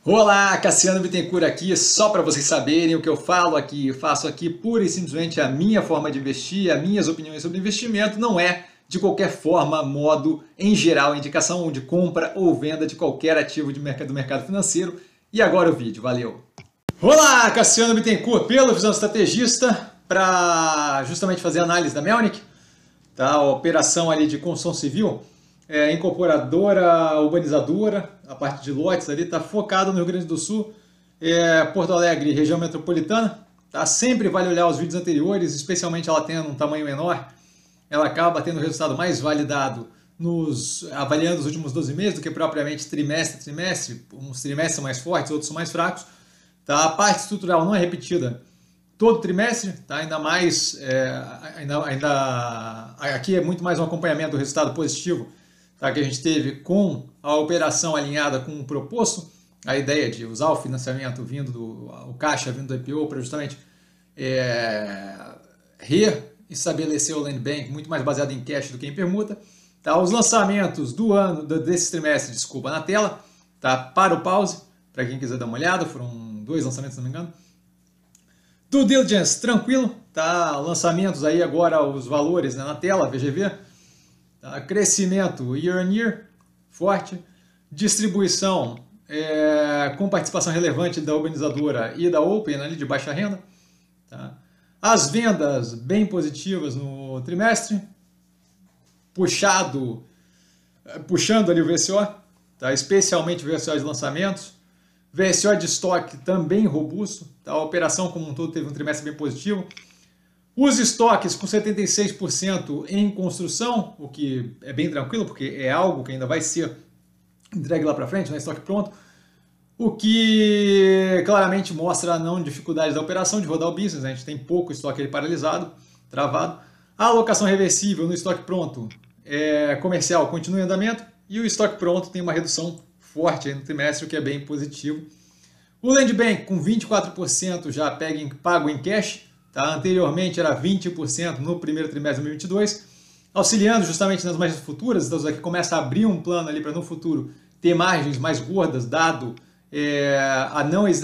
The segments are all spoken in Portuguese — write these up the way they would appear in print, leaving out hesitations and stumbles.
Olá, Cassiano Bittencourt aqui, só para vocês saberem o que eu falo aqui, faço aqui pura e simplesmente a minha forma de investir, as minhas opiniões sobre investimento, não é de qualquer forma, modo, em geral, indicação de compra ou venda de qualquer ativo do mercado financeiro. E agora o vídeo, valeu! Olá, Cassiano Bittencourt, pelo Visão Estrategista, para justamente fazer análise da Melnick, tá? A operação ali de construção civil. Incorporadora, urbanizadora, a parte de lotes ali está focado no Rio Grande do Sul, Porto Alegre, região metropolitana. Tá? Sempre vale olhar os vídeos anteriores, especialmente ela tendo um tamanho menor, ela acaba tendo o resultado mais validado avaliando os últimos 12 meses do que propriamente trimestre a trimestre. Uns trimestres são mais fortes, outros são mais fracos. Tá? A parte estrutural não é repetida todo trimestre, tá? Ainda mais, aqui é muito mais um acompanhamento do resultado positivo, tá, que a gente teve com a operação alinhada com o proposto, a ideia de usar o financiamento o caixa vindo do IPO para justamente reestabelecer o land bank muito mais baseado em cash do que em permuta. Tá, os lançamentos desse trimestre, desculpa, na tela, tá, para o pause, para quem quiser dar uma olhada, foram 2 lançamentos, se não me engano. Due diligence, tranquilo, tá, lançamentos aí agora, os valores, né, na tela, VGV. Crescimento year on year, forte. Distribuição com participação relevante da urbanizadora e da Open, ali de baixa renda. Tá? As vendas bem positivas no trimestre, puxando ali o VSO, tá? Especialmente o VSO de lançamentos. VSO de estoque também robusto, tá? A operação como um todo teve um trimestre bem positivo. Os estoques com 76% em construção, o que é bem tranquilo, porque é algo que ainda vai ser entregue lá para frente, né? Estoque pronto, o que claramente mostra a não dificuldade da operação de rodar o business, né? A gente tem pouco estoque ali paralisado, travado. A alocação reversível no estoque pronto comercial continua em andamento e o estoque pronto tem uma redução forte aí no trimestre, o que é bem positivo. O Land Bank com 24% já pago em cash. Tá? Anteriormente era 20% no primeiro trimestre de 2022, auxiliando justamente nas margens futuras. Então, aqui começa a abrir um plano ali para no futuro ter margens mais gordas, dado a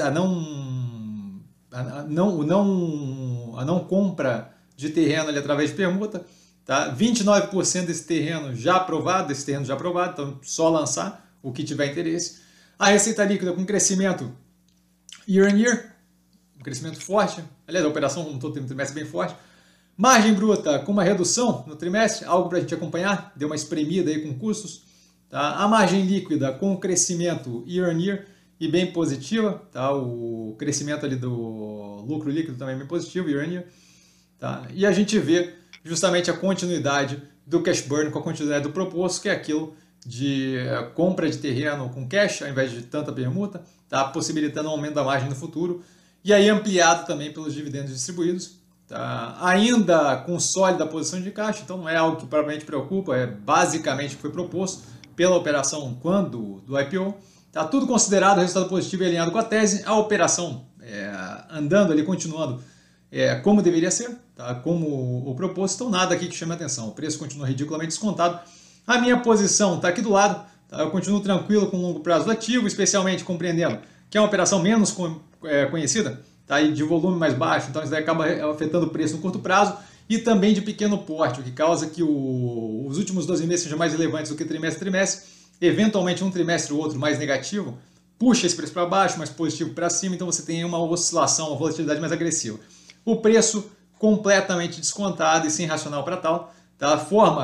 não compra de terreno ali através de permuta. Tá? 29% desse terreno já aprovado, então só lançar o que tiver interesse. A receita líquida com crescimento year on year, um crescimento forte, aliás, a operação como todo tem um trimestre bem forte. Margem bruta com uma redução no trimestre, algo para a gente acompanhar, deu uma espremida aí com custos. Tá? A margem líquida com crescimento year on year e bem positiva, tá? O crescimento ali do lucro líquido também bem positivo, year on year. Tá? E a gente vê justamente a continuidade do cash burn com a continuidade do proposto, que é aquilo de compra de terreno com cash, ao invés de tanta permuta, tá? Possibilitando um aumento da margem no futuro. E aí ampliado também pelos dividendos distribuídos. Tá? Ainda com sólida posição de caixa, então não é algo que propriamente preocupa, é basicamente o que foi proposto pela operação do IPO. Tá? Tudo considerado resultado positivo e alinhado com a tese, a operação andando ali, continuando como deveria ser, tá? Como o proposto, então nada aqui que chame a atenção. O preço continua ridiculamente descontado. A minha posição está aqui do lado, tá? Eu continuo tranquilo com o longo prazo do ativo, especialmente compreendendo que é uma operação menos conhecida, tá? E de volume mais baixo, então isso daí acaba afetando o preço no curto prazo e também de pequeno porte, o que causa que os últimos 12 meses sejam mais relevantes do que trimestre a trimestre. Eventualmente um trimestre ou outro mais negativo puxa esse preço para baixo, mais positivo para cima, então você tem uma oscilação, uma volatilidade mais agressiva. O preço completamente descontado e sem racional para tal, tá?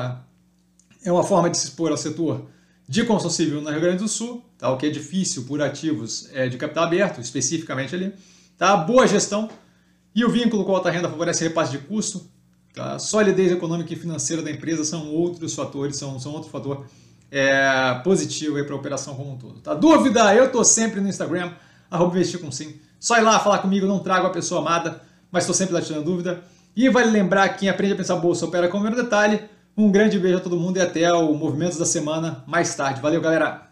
É uma forma de se expor ao setor de construção civil no Rio Grande do Sul, tá? O que é difícil por ativos de capital aberto, especificamente ali. Tá? Boa gestão e o vínculo com a alta renda favorece repasse de custo. Tá? Solidez econômica e financeira da empresa são outros fatores, são outro fator positivo para a operação como um todo. Tá? Dúvida? Eu estou sempre no Instagram, @investir_com_sim. Só ir lá falar comigo, não trago a pessoa amada, mas estou sempre lá tirando dúvida. E vale lembrar que quem aprende a pensar bolsa opera com o menor detalhe. Um grande beijo a todo mundo e até o Movimentos da Semana mais tarde. Valeu, galera!